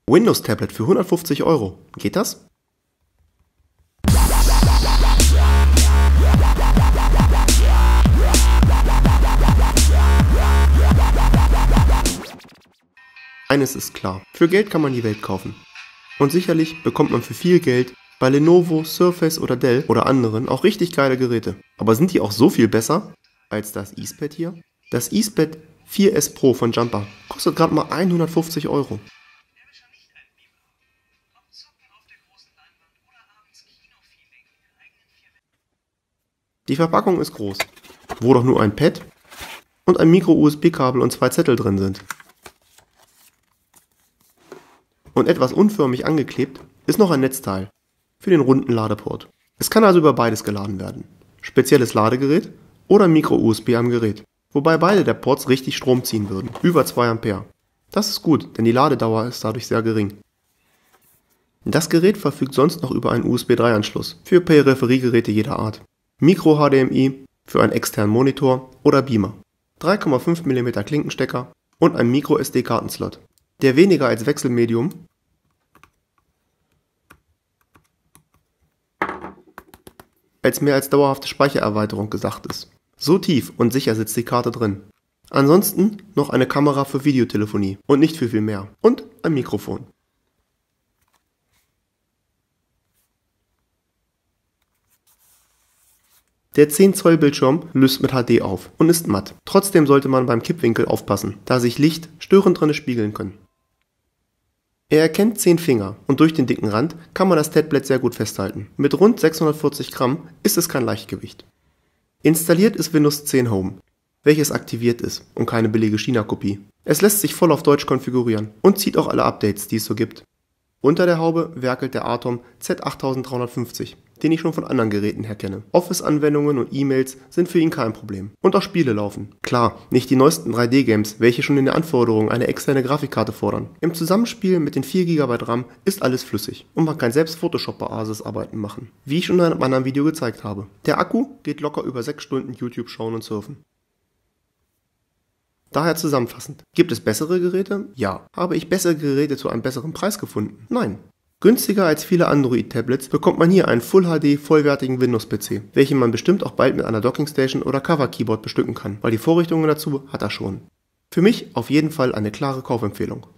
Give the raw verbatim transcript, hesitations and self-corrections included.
Windows-Tablet für hundertfünfzig Euro. Geht das? Eines ist klar, für Geld kann man die Welt kaufen. Und sicherlich bekommt man für viel Geld bei Lenovo, Surface oder Dell oder anderen auch richtig geile Geräte. Aber sind die auch so viel besser als das EasePad hier? Das EasePad vier S Pro von Jumper kostet gerade mal hundertfünfzig Euro. Die Verpackung ist groß, wo doch nur ein Pad und ein Micro-U S B-Kabel und zwei Zettel drin sind. Und etwas unförmig angeklebt ist noch ein Netzteil für den runden Ladeport. Es kann also über beides geladen werden. Spezielles Ladegerät oder Micro-U S B am Gerät. Wobei beide der Ports richtig Strom ziehen würden, über zwei Ampere. Das ist gut, denn die Ladedauer ist dadurch sehr gering. Das Gerät verfügt sonst noch über einen U S B drei Anschluss für Peripheriegeräte jeder Art. Micro-H D M I für einen externen Monitor oder Beamer. drei Komma fünf Millimeter Klinkenstecker und ein Micro S D-Kartenslot, der weniger als Wechselmedium als mehr als dauerhafte Speichererweiterung gesagt ist. So tief und sicher sitzt die Karte drin. Ansonsten noch eine Kamera für Videotelefonie und nicht für viel mehr. Und ein Mikrofon. Der zehn Zoll Bildschirm löst mit H D auf und ist matt. Trotzdem sollte man beim Kippwinkel aufpassen, da sich Licht störend drinne spiegeln können. Er erkennt zehn Finger und durch den dicken Rand kann man das Tablet sehr gut festhalten. Mit rund sechshundertvierzig Gramm ist es kein Leichtgewicht. Installiert ist Windows zehn Home, welches aktiviert ist und keine billige China-Kopie. Es lässt sich voll auf Deutsch konfigurieren und zieht auch alle Updates, die es so gibt. Unter der Haube werkelt der Atom Z achttausenddreihundertfünfzig, den ich schon von anderen Geräten her kenne. Office-Anwendungen und E-Mails sind für ihn kein Problem. Und auch Spiele laufen. Klar, nicht die neuesten drei D-Games, welche schon in den Anforderungen eine externe Grafikkarte fordern. Im Zusammenspiel mit den vier Gigabyte RAM ist alles flüssig und man kann selbst Photoshop-Basisarbeiten machen, wie ich schon in einem anderen Video gezeigt habe. Der Akku geht locker über sechs Stunden YouTube schauen und surfen. Daher zusammenfassend, gibt es bessere Geräte? Ja. Habe ich bessere Geräte zu einem besseren Preis gefunden? Nein. Günstiger als viele Android-Tablets bekommt man hier einen Full H D vollwertigen Windows-P C, welchen man bestimmt auch bald mit einer Dockingstation oder Cover-Keyboard bestücken kann, weil die Vorrichtungen dazu hat er schon. Für mich auf jeden Fall eine klare Kaufempfehlung.